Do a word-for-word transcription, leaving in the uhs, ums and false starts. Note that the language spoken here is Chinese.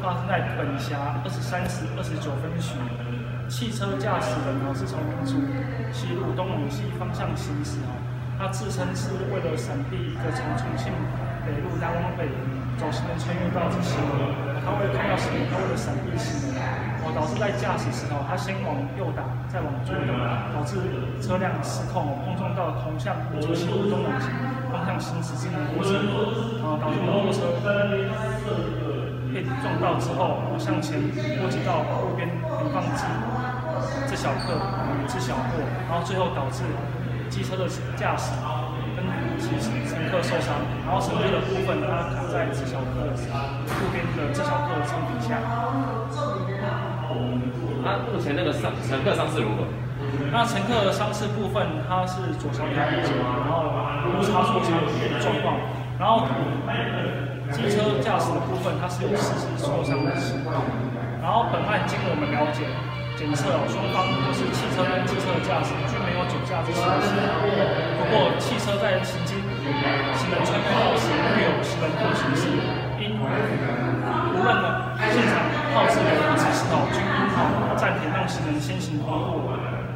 发生在本辖二十三时二十九分许，汽车驾驶人哦是从民族西路东往西方向行驶哦，他自称是为了闪避一个从重庆北路南往北走行人穿越道之行人，他为了看到行人，他为了闪避行人，哦导致在驾驶时哦，他先往右打，再往左打，导致车辆失控哦，碰撞到同向民族西路东往西方向行驶之摩托车，呃导致摩托车被撞到之后，向前波及到路边停放机这小客与这小货，然后最后导致机车的驾驶跟其乘客受伤，然后乘客的部分它卡在这小客路边的这小客的车底下。 那目前那个伤乘客伤势如何？ 那乘客的伤势部分，它是左小腿骨折，然后无差错伤的状况，然后机车驾驶的部分，它是有四肢受伤的情况。然后本案经我们了解检测，双方就是汽车跟机车的驾驶均没有酒驾之行驶。不过汽车在行经行人穿越道时，遇有行人过行时，因无论呢现场炮制的指示哦，均应好暂停让行人先行通过。